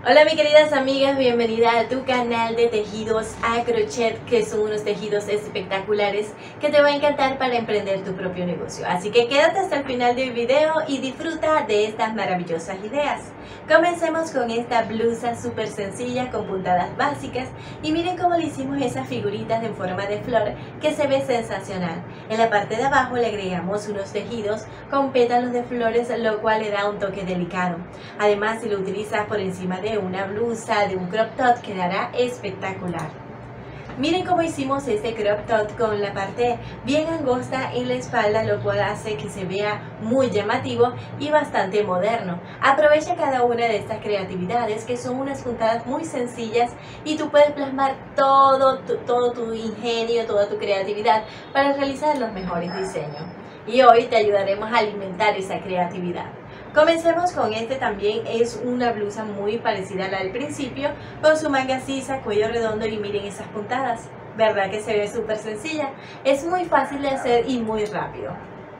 Hola mis queridas amigas, bienvenida a tu canal de tejidos a crochet, que son unos tejidos espectaculares que te va a encantar para emprender tu propio negocio. Así que quédate hasta el final del video y disfruta de estas maravillosas ideas. Comencemos con esta blusa súper sencilla con puntadas básicas y miren cómo le hicimos esas figuritas en forma de flor que se ve sensacional. En la parte de abajo le agregamos unos tejidos con pétalos de flores, lo cual le da un toque delicado. Además, si lo utilizas por encima de una blusa, de un crop top, quedará espectacular. Miren cómo hicimos este crop top con la parte bien angosta en la espalda, lo cual hace que se vea muy llamativo y bastante moderno. Aprovecha cada una de estas creatividades, que son unas puntadas muy sencillas, y tú puedes plasmar todo tu ingenio, toda tu creatividad para realizar los mejores diseños. Y hoy te ayudaremos a alimentar esa creatividad. Comencemos con este. También es una blusa muy parecida a la del principio, con su manga sisa, cuello redondo, y miren esas puntadas, ¿verdad que se ve súper sencilla? Es muy fácil de hacer y muy rápido.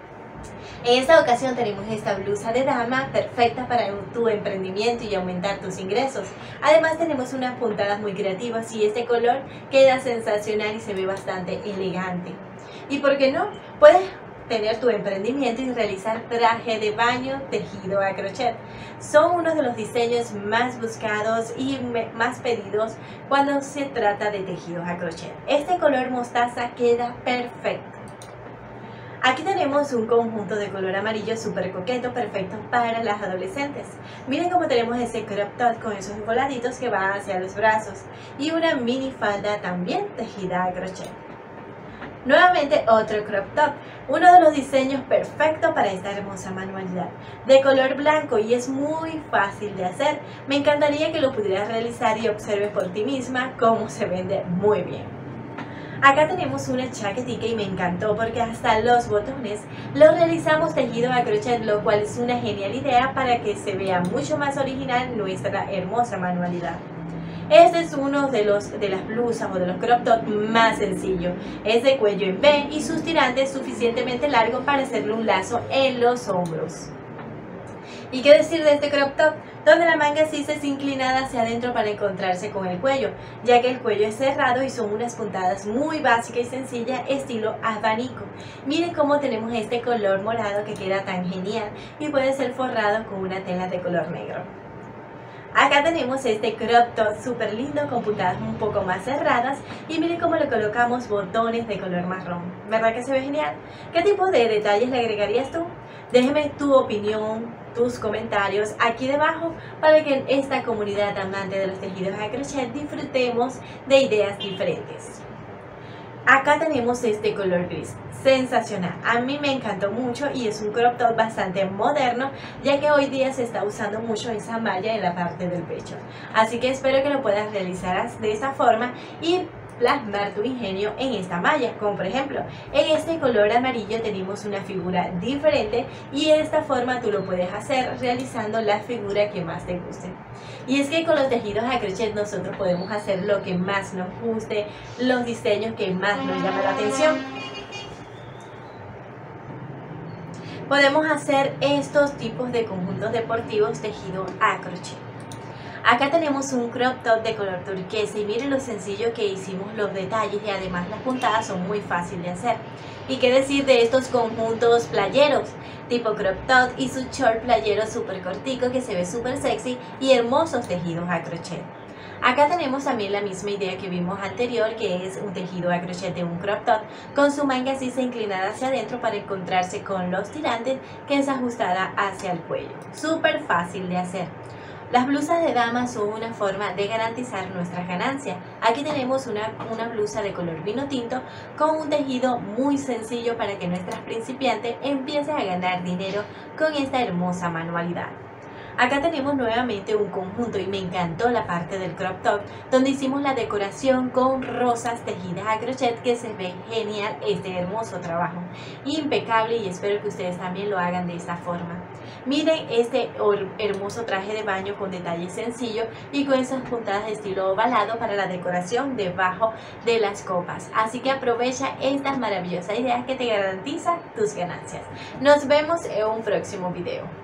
En esta ocasión tenemos esta blusa de dama perfecta para tu emprendimiento y aumentar tus ingresos. Además tenemos unas puntadas muy creativas y este color queda sensacional y se ve bastante elegante. ¿Y por qué no? Puedes tener tu emprendimiento y realizar traje de baño tejido a crochet. Son uno de los diseños más buscados y más pedidos cuando se trata de tejidos a crochet. Este color mostaza queda perfecto. Aquí tenemos un conjunto de color amarillo súper coqueto, perfecto para las adolescentes. Miren cómo tenemos ese crop top con esos voladitos que van hacia los brazos y una mini falda también tejida a crochet. Nuevamente otro crop top, uno de los diseños perfectos para esta hermosa manualidad, de color blanco, y es muy fácil de hacer. Me encantaría que lo pudieras realizar y observes por ti misma cómo se vende muy bien. Acá tenemos una chaquetica y me encantó porque hasta los botones los realizamos tejido a crochet, lo cual es una genial idea para que se vea mucho más original nuestra hermosa manualidad. Este es uno de las blusas o de los crop top más sencillo. Es de cuello en V y sus tirantes suficientemente largos para hacerle un lazo en los hombros. ¿Y qué decir de este crop top? Donde la manga sí es inclinada hacia adentro para encontrarse con el cuello, ya que el cuello es cerrado y son unas puntadas muy básicas y sencillas, estilo abanico. Miren cómo tenemos este color morado que queda tan genial y puede ser forrado con una tela de color negro. Acá tenemos este crop top súper lindo con puntadas un poco más cerradas y miren cómo le colocamos botones de color marrón. ¿Verdad que se ve genial? ¿Qué tipo de detalles le agregarías tú? Déjame tu opinión, tus comentarios aquí debajo para que en esta comunidad amante de los tejidos a crochet disfrutemos de ideas diferentes. Acá tenemos este color gris, sensacional. A mí me encantó mucho y es un crop top bastante moderno, ya que hoy día se está usando mucho esa malla en la parte del pecho. Así que espero que lo puedas realizar de esta forma y plasmar tu ingenio en esta malla, como por ejemplo en este color amarillo tenemos una figura diferente y de esta forma tú lo puedes hacer realizando la figura que más te guste. Y es que con los tejidos a crochet nosotros podemos hacer lo que más nos guste, los diseños que más nos llaman la atención. Podemos hacer estos tipos de conjuntos deportivos tejidos a crochet. Acá tenemos un crop top de color turquesa y miren lo sencillo que hicimos los detalles, y además las puntadas son muy fáciles de hacer. ¿Y qué decir de estos conjuntos playeros tipo crop top y su short playero súper cortico que se ve súper sexy y hermosos tejidos a crochet? Acá tenemos también la misma idea que vimos anterior, que es un tejido a crochet de un crop top con su manga sisa inclinada hacia adentro para encontrarse con los tirantes, que es ajustada hacia el cuello. Súper fácil de hacer. Las blusas de dama son una forma de garantizar nuestras ganancias. Aquí tenemos una blusa de color vino tinto con un tejido muy sencillo para que nuestras principiantes empiecen a ganar dinero con esta hermosa manualidad. Acá tenemos nuevamente un conjunto y me encantó la parte del crop top donde hicimos la decoración con rosas tejidas a crochet, que se ve genial este hermoso trabajo, impecable, y espero que ustedes también lo hagan de esta forma. Miren este hermoso traje de baño con detalles sencillos y con esas puntadas de estilo ovalado para la decoración debajo de las copas. Así que aprovecha estas maravillosas ideas que te garantizan tus ganancias. Nos vemos en un próximo video.